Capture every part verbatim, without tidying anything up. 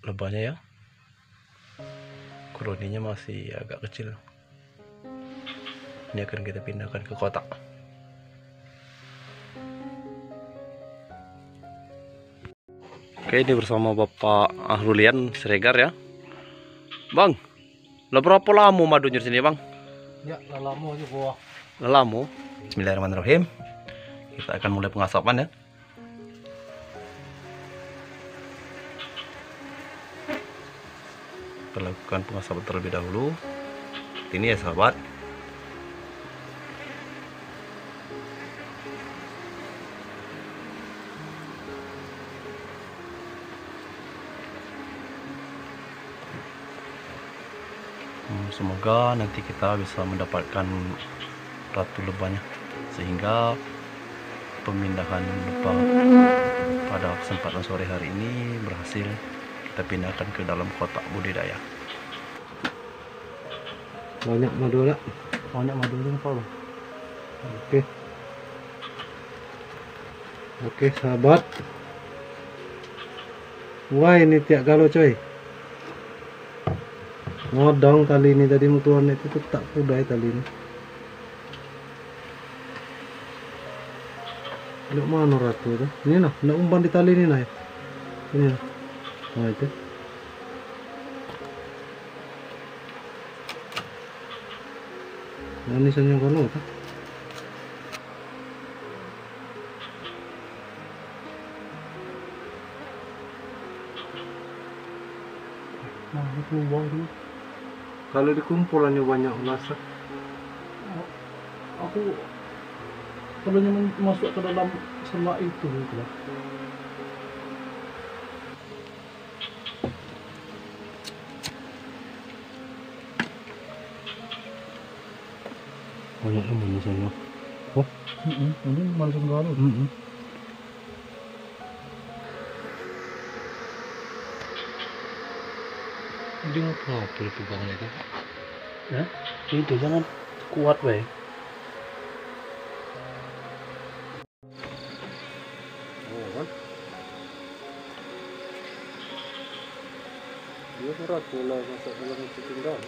lebahnya ya. Koloninya masih agak kecil. Ini akan kita pindahkan ke kotak. Oke, ini bersama Bapak Ahrulian Siregar ya. Bang, lah berapa lama madunya di sini, Bang? Ya, lama juga. Lama. Bismillahirrahmanirrahim. Kita akan mulai pengasapan ya. Kita lakukan pengasapan terlebih dahulu. Ini ya sahabat. Semoga nanti kita bisa mendapatkan ratu lebahnya, sehingga pemindahan lebah pada kesempatan sore hari ini berhasil kita pindahkan ke dalam kotak budidaya. Banyak madu lah. Banyak madunya Pak. Oke. Oke sahabat. Wah, ini tiak galo coy. Ngodong tali ini tadi mutuan itu tuh tak kudai tali ini. Lu mana ratu tuh? Ini nah, nak umpan di tali ini nah. Ini nah. Nah itu. Nah, ini senyum kono tuh. Nah, itu buang dulu. Kalau dikumpulannya banyak masa. Aku kalau masuk ke dalam semak itu gitu lah. Banyak yang mana sana? Oh, Mm-mm, ini masuk ke dalam. mm -mm. Dia mau apa itu bang itu? Ya, itu jangan kuat weh. Oh kan? Dia berat pula masuk dalam itu tinggal.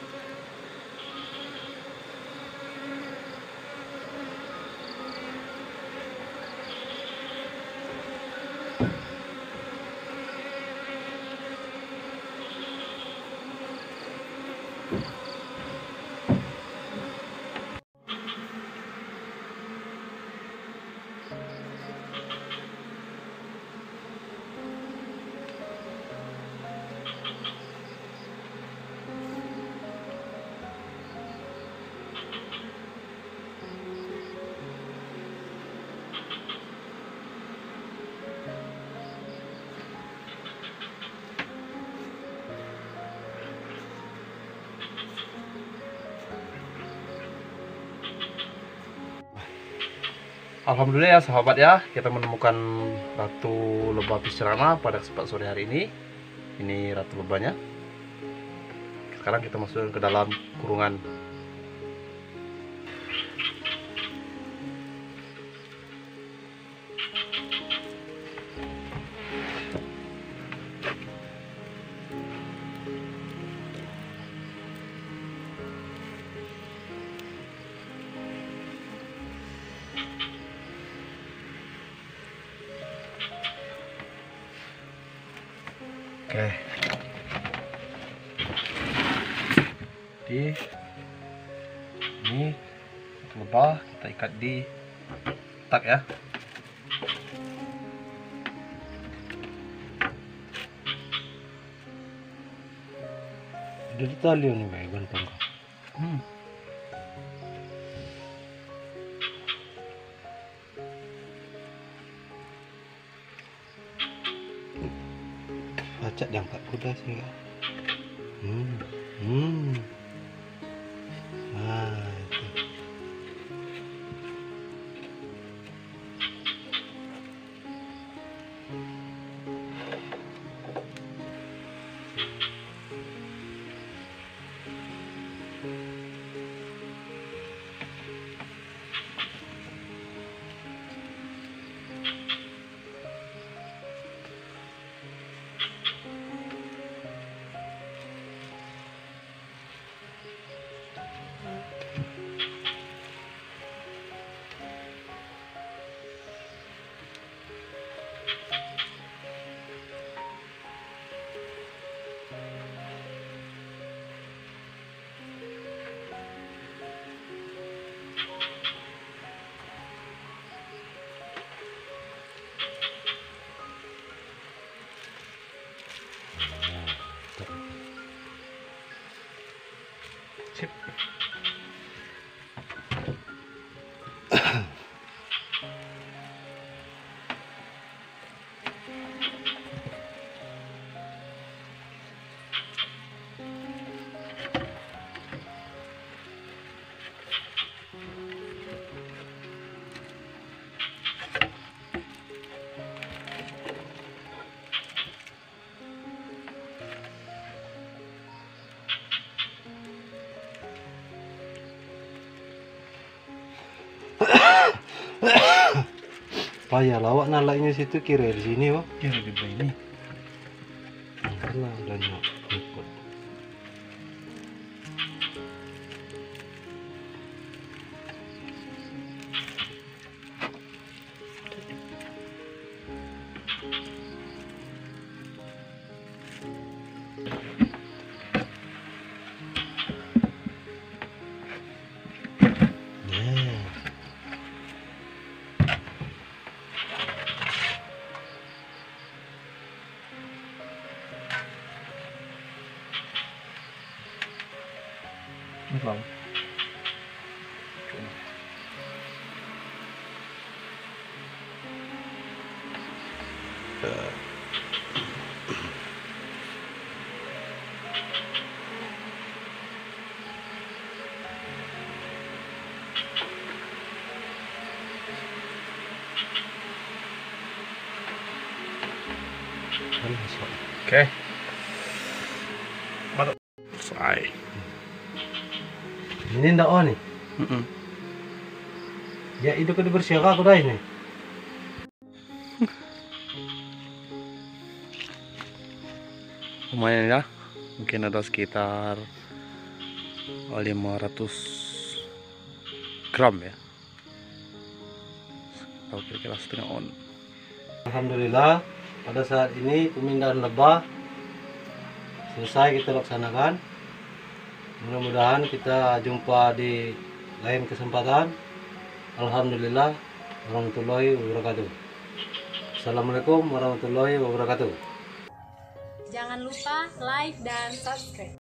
Alhamdulillah ya sahabat ya, kita menemukan ratu lebah pisrana pada kesempatan sore hari ini. Ini ratu lebahnya. Sekarang kita masukkan ke dalam kurungan. Oke. Jadi ini lebah kita ikat di tak ya. Jadi tali nih bang, gantung. Hmm. Acak diangkat kuda sih ya. Hmm, hmm. Nah, itu. Sip. Payah lawak nalaknya situ kira di sini, Bang. Kira di ini. Karena adanya ikut. Ini bang. Oke. Mantap. Selesai. Ini ndak oh nih. Mm-mm. Ya itu kan bersiaga aku dah ini. Lumayan ya, mungkin ada sekitar lima ratus gram ya, atau kira-kira setengah on. Alhamdulillah pada saat ini pemindahan lebah selesai kita laksanakan. Mudah-mudahan kita jumpa di lain kesempatan. Alhamdulillah warahmatullahi wabarakatuh. Assalamualaikum warahmatullahi wabarakatuh. Jangan lupa like dan subscribe.